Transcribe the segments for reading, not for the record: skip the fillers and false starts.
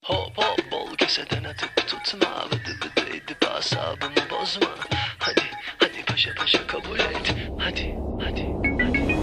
Hop hop bol keseden atıp tutma. Vıdı vıdı edip asabımı bozma. Hadi hadi paşa paşa kabul et. Hadi hadi hadi.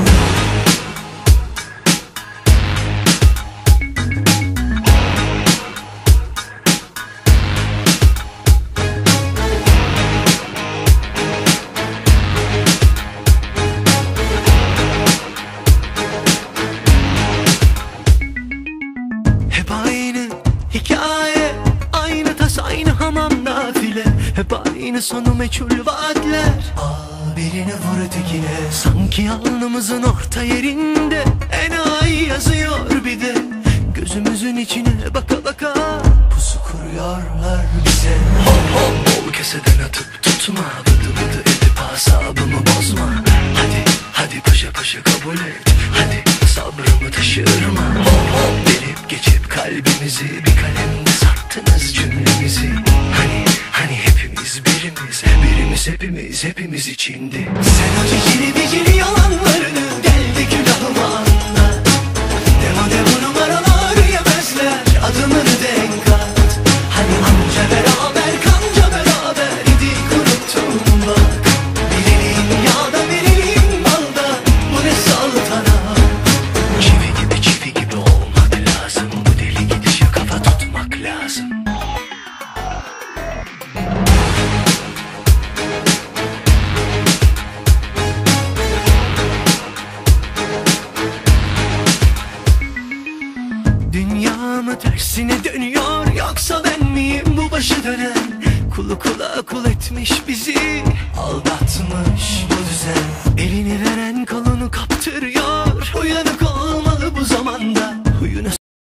Hep aynı hikaye, aynı tas aynı hamam nafile. Hep aynı sonu meçhul vaatler. Birini vur ötekine. Sanki alnımızın orta yerinde enayi yazıyor bir de. Gözümüzün içine baka baka pusu kuruyorlar bize. Hop hop bol keseden atıp tutma. Vıdı vıdı edip asabımı bozma. Hadi hadi paşa paşa kabul et. Hadi sabrımı taşırma. Hop hop delip geçip kalbimizi bir kalemde sattınız cümlemizi. Hani hepimiz birimiz, birimiz hepimiz, hepimiz içindi. Sen o cicili bicili yalanlarını geldi külahıma anla. Demo bu numaralar yemezler adımını denk at. Hani amca beraber kanca beraber idik unuttum bak. Bilelim yağda verelim balda, bu ne saltana. Çivi gibi olmak lazım. Bu deli gidişe kafa tutmak lazım. Dünya mı tersine dönüyor, yoksa ben miyim bu başı dönen? Kulu kula kul etmiş bizi, aldatmış bu düzen. Elini veren kolunu kaptırıyor, uyanık olmalı bu zamanda.